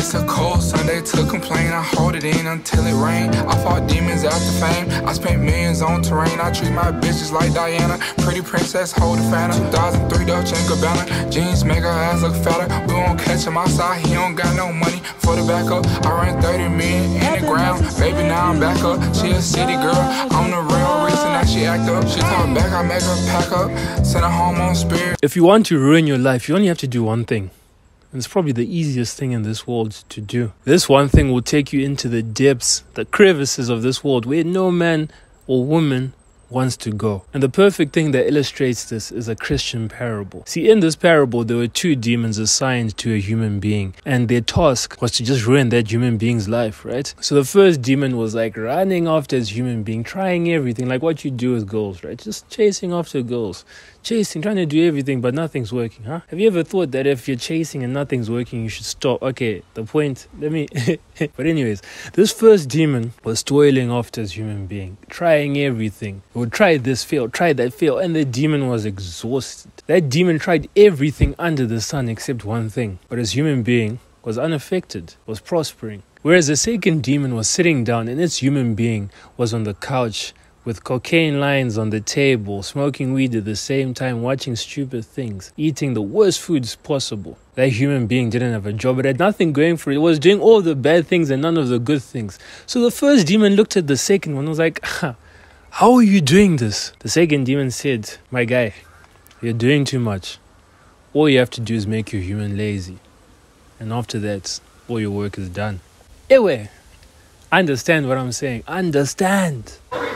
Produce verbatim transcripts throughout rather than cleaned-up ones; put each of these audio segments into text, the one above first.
It's a cold Sunday to complain. I hold it in until it rain. I fought demons after fame. I spent millions on terrain. I treat my bitches like Diana. Pretty princess, hold a fan. two thousand three Dolce and Gabbana. Jeans make her ass look fatter. We won't catch him outside. He don't got no money for the backup. I ran thirty million in the ground. Baby, now I'm back up. She a city girl. I'm the real reason that she act up. She talk back, I make her pack up. Send her home on spirit. If you want to ruin your life, you only have to do one thing. And it's probably the easiest thing in this world to do. This one thing will take you into the depths, the crevices of this world where no man or woman wants to go. And the perfect thing that illustrates this is a Christian parable. See, in this parable, there were two demons assigned to a human being, and their task was to just ruin that human being's life, right? So the first demon was like running after his human being, trying everything, like what you do with girls, right? Just chasing after girls. Chasing, trying to do everything, but nothing's working, huh? Have you ever thought that if you're chasing and nothing's working, you should stop? Okay, the point, let me... But anyways, this first demon was toiling after his human being, trying everything. He would try this, fail, try that, fail, and the demon was exhausted. That demon tried everything under the sun except one thing, but his human being was unaffected, was prospering. Whereas the second demon was sitting down and its human being was on the couch, with cocaine lines on the table, smoking weed at the same time, watching stupid things, eating the worst foods possible. That human being didn't have a job. It had nothing going for it. It was doing all the bad things and none of the good things. So the first demon looked at the second one and was like, how are you doing this? The second demon said, my guy, you're doing too much. All you have to do is make your human lazy. And after that, all your work is done. Anyway, understand what I'm saying. Understand.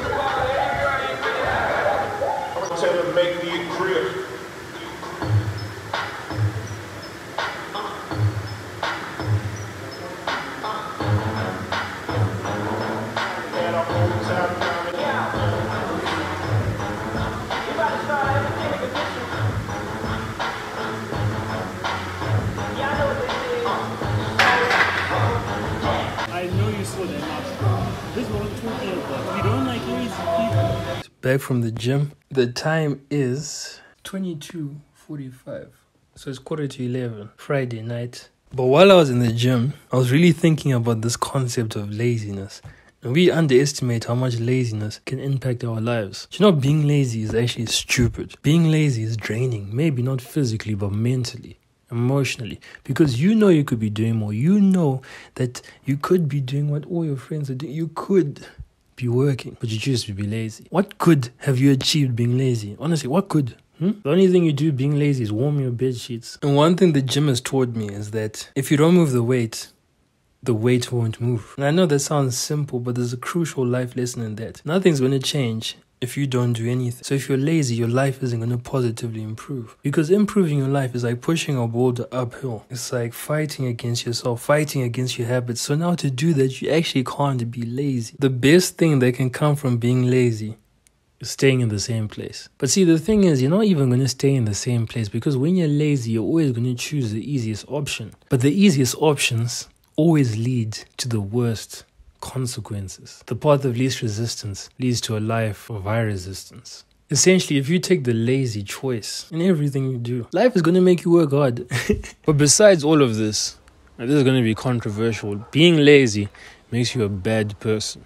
Back from the gym. The time is twenty-two forty-five. So it's quarter to eleven. Friday night. But while I was in the gym, I was really thinking about this concept of laziness. And we underestimate how much laziness can impact our lives. You know, being lazy is actually stupid. Being lazy is draining. Maybe not physically, but mentally, emotionally. Because you know you could be doing more. You know that you could be doing what all your friends are doing. You could be working, but you choose to be lazy. What good have you achieved being lazy? Honestly, what good? Hmm? The only thing you do being lazy is warm your bed sheets. And one thing the gym has taught me is that if you don't move the weight, the weight won't move. And I know that sounds simple, but there's a crucial life lesson in that. Nothing's going to change if you don't do anything. So if you're lazy, your life isn't going to positively improve. Because improving your life is like pushing a boulder uphill. It's like fighting against yourself, fighting against your habits. So now to do that, you actually can't be lazy. The best thing that can come from being lazy is staying in the same place. But see, the thing is, you're not even going to stay in the same place, because when you're lazy, you're always going to choose the easiest option. But the easiest options always lead to the worst consequences. The path of least resistance leads to a life of high resistance. Essentially, if you take the lazy choice in everything you do, life is going to make you work hard. But besides all of this, and this is going to be controversial, being lazy makes you a bad person.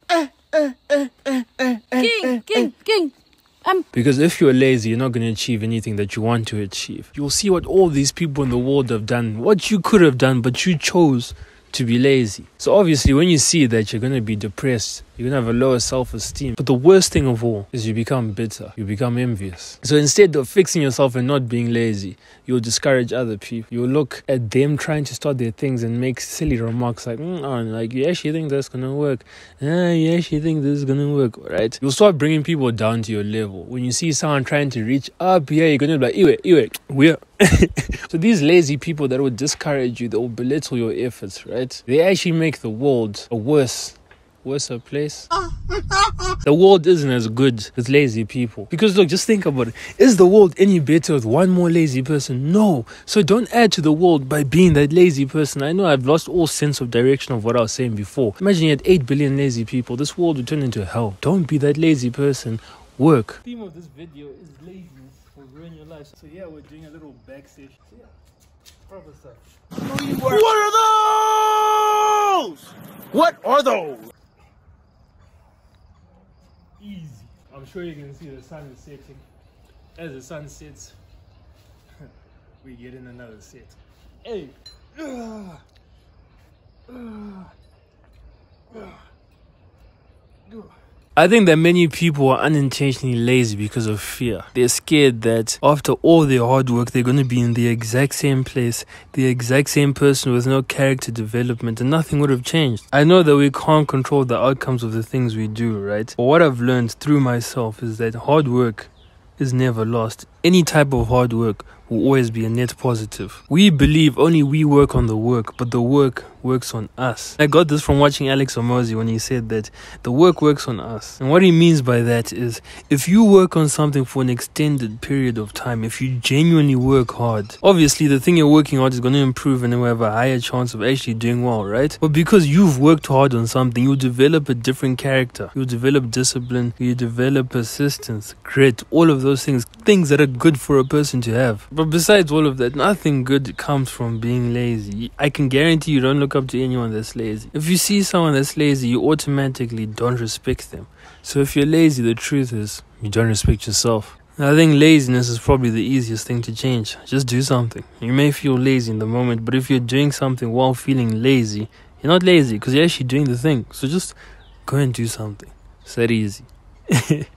King, king, king. Um. Because if you're lazy, you're not going to achieve anything that you want to achieve. You'll see what all these people in the world have done, what you could have done, but you chose to be lazy. So obviously when you see that, you're going to be depressed, you're going to have a lower self-esteem. But the worst thing of all is you become bitter, you become envious. So instead of fixing yourself and not being lazy, you'll discourage other people. You'll look at them trying to start their things and make silly remarks like, mm, oh, like, you actually think that's going to work? Ah, you actually think this is going to work, right? You'll start bringing people down to your level. When you see someone trying to reach up, yeah, you're going to be like, Iwe, Iwe, we're... So these lazy people that will discourage you, that will belittle your efforts, right? They actually make the world a worse, worse place. The world isn't as good with lazy people. Because look, just think about it. Is the world any better with one more lazy person? No. So don't add to the world by being that lazy person. I know I've lost all sense of direction of what I was saying before. Imagine you had eight billion lazy people. This world would turn into hell. Don't be that lazy person. Work. The theme of this video is laziness will ruin your life. So yeah, we're doing a little back session. So yeah, proper stuff. What are those? those? What are those? Easy. I'm sure you can see the sun is setting. As the sun sets, we get in another set. Hey. Ugh. Ugh. Ugh. Ugh. I think that many people are unintentionally lazy because of fear. They're scared that after all their hard work, they're going to be in the exact same place, the exact same person with no character development, and nothing would have changed. I know that we can't control the outcomes of the things we do, right? But what I've learned through myself is that hard work is never lost. Any type of hard work will always be a net positive. We believe only we work on the work, but the work works on us. I got this from watching Alex Omozi when he said that the work works on us. And what he means by that is, if you work on something for an extended period of time, if you genuinely work hard, obviously the thing you're working on is going to improve and you have a higher chance of actually doing well, right? But because you've worked hard on something, you'll develop a different character. You'll develop discipline, you develop persistence, grit, all of those things, things that are good for a person to have. But besides all of that, nothing good comes from being lazy. I can guarantee you don't look up to anyone that's lazy. If you see someone that's lazy, you automatically don't respect them. So if you're lazy, the truth is you don't respect yourself. I think laziness is probably the easiest thing to change. Just do something. You may feel lazy in the moment, but if you're doing something while feeling lazy, you're not lazy because you're actually doing the thing. So just go and do something. It's that easy.